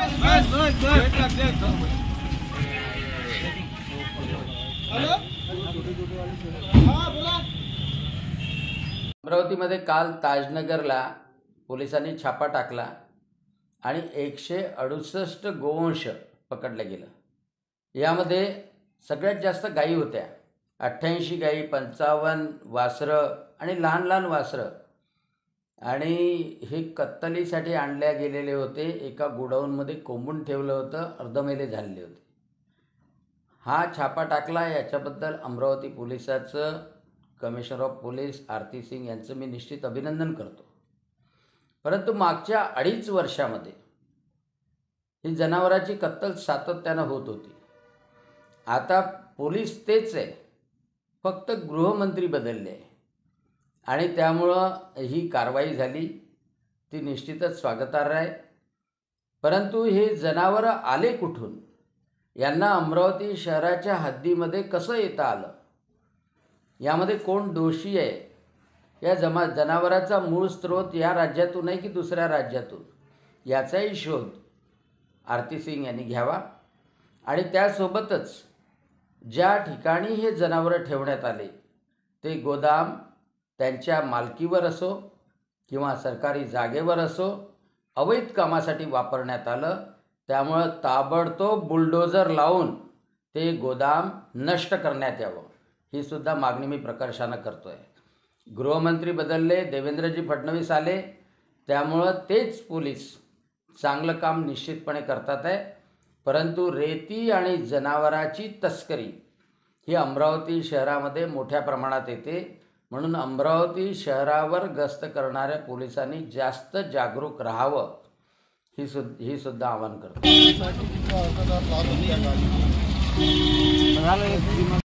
अमरावतीमध्ये काल ताजनगरला पोलिसांनी छापा टाकला आणि 168 गोवंश पकडले गेलं। यामध्ये सगळ्यात जास्त गायी होत्या, 88 गायी, 55 वासरं आणि लहान लहान वासरं, आणि हे कत्तलीसाठी आणल्या गेलेले होते। एका गोडाऊनमध्ये कोंबून ठेवलं होतं, अर्धमेले झालेले होते। हा छापा टाकला याच्याबद्दल अमरावती पोलिसाचं commissioner of police Aarti Singh यांचं मी निश्चित अभिनंदन करतो। परंतु मागच्या 2.5 वर्षामध्ये ही जनावरांची कत्तल सातत्यानं होत होती। आता पोलीस तेच आहे, फक्त गृहमंत्री बदलले आहे आणि त्यामुळं ही कारवाई झाली, ती निश्चितच स्वागतार्ह आहे। परंतु हे जनावरं आले कुठून, यांना अमरावती शहराच्या हद्दीमध्ये कसं येता आलं, यामध्ये कोण दोषी आहे, या जनावरांचा मूळ स्रोत या राज्यातून आहे की दुसऱ्या राज्यातून, याचाही शोध आरती सिंग यांनी घ्यावा। आणि त्यासोबतच ज्या ठिकाणी हे जनावरं ठेवण्यात आले ते गोदाम त्यांच्या मालकीवर असो किंवा सरकारी जागेवर असो, अवैध कामासाठी वापरण्यात आलं, त्यामुळं ताबडतोब बुलडोजर लावून ते गोदाम नष्ट करण्यात यावं, ही सुद्धा मागणी मी प्रकर्षानं करतो आहे। गृहमंत्री बदलले, देवेंद्रजी फडणवीस आले, त्यामुळं तेच पोलीस चांगलं काम निश्चितपणे करतात आहे। परंतु रेती आणि जनावरांची तस्करी ही अमरावती शहरामध्ये मोठ्या प्रमाणात येते, म्हणून अमरावती शहरावर गस्त करणाऱ्या पोलिसांनी जास्त जागरूक राहावं, ही सुद्धा आवाहन करतो।